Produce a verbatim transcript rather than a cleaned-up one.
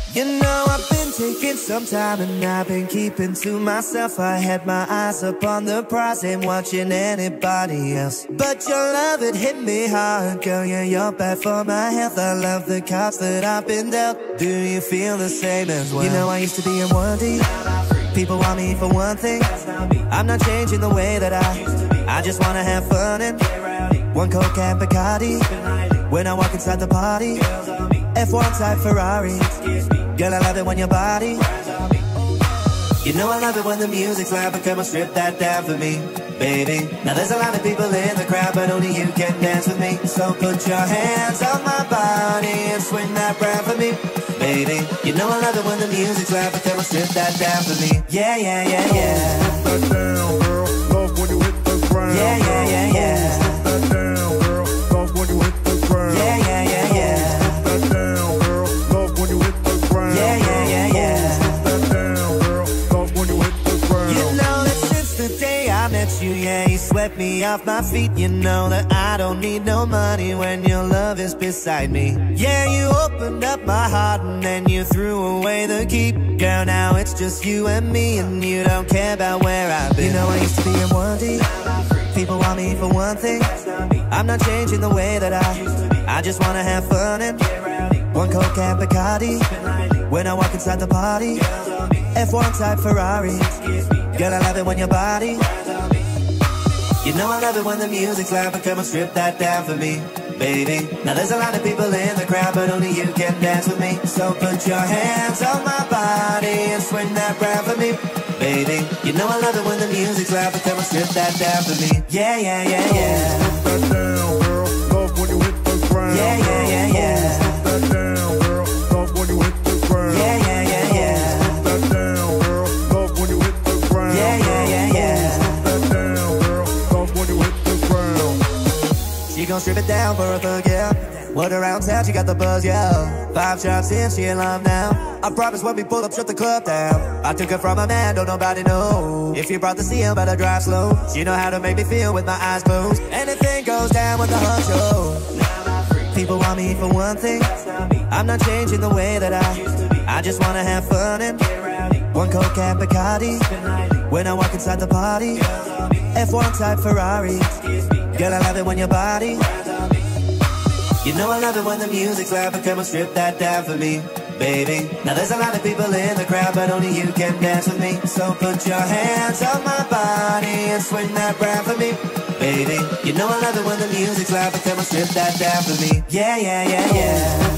You know I've been taking some time and I've been keeping to myself. I had my eyes up on the prize, ain't watching anybody else. But your love, it hit me hard, girl, yeah, you're bad for my health. I love the cards that I've been dealt. Do you feel the same as well? You know I used to be in one deep. People want me for one thing. I'm not changing the way that I I just wanna have fun and one Coke and Bacardi. When I walk inside the party, F one type Ferrari. Girl, I love it when your body. You know I love it when the music's loud, but come on, strip that down for me, baby. Now there's a lot of people in the crowd, but only you can dance with me. So put your hands on my body and swing that round for me, baby. You know I love it when the music's loud, but come on, strip that down for me. Yeah, yeah, yeah, yeah. Strip that down, girl. Love when you hit the ground. Yeah, yeah, yeah, yeah. Strip that down, girl. Love when you hit the ground. Yeah, yeah, yeah, yeah. Strip that down, girl. Love when you hit the ground. Yeah, yeah, yeah, yeah. Strip that down, girl. Love when you hit the ground. You know that since the day I met you, yeah, you swept me off my feet. You know that I don't need no money when your love is beside me. Yeah, you opened up my heart and then you threw away the key. Girl, now it's just you and me, and you don't care about where I've been. You know I used to be in one deep. People want me for one thing. I'm not changing the way that I I just wanna have fun and one Coke and Bacardi. When I walk inside the party, F one type Ferrari. Girl, I love it when your body. You know I love it when the music's loud, but come and strip that down for me, baby. Now there's a lot of people in the crowd, but only you can dance with me. So put your hands on my body and swing that round for me, baby. You know I love it when the music's loud, but come and strip that down for me. Yeah, yeah, yeah, yeah. Strip that down, girl. Love when you hit the ground. Yeah, yeah, yeah, yeah. Strip that down, girl. Love when you hit the ground. Yeah, yeah, yeah, yeah. Strip that down, girl. Love when you hit the ground. Yeah, yeah, yeah, yeah. Strip that down, girl. Love when you hit the ground. She gon' strip it down for a thug, yeah. Word around town, she got the buzz, yeah. Five shots in, she in love now. I promise when we pull up, shut the club down. I took her from a man, don't nobody know. If you brought the seal, better drive slow. She know how to make me feel with my eyes closed. Anything goes down with the hot show. People want me for one thing. I'm not changing the way that I I just wanna have fun and one Coke and Bacardi. When I walk inside the party, F one type Ferrari. Girl, I love it when your body. You know I love it when the music's loud, but come and strip that down for me, baby. Now there's a lot of people in the crowd, but only you can dance with me. So put your hands on my body and swing that round for me, baby. You know I love it when the music's loud, but come and strip that down for me. Yeah, yeah, yeah, yeah.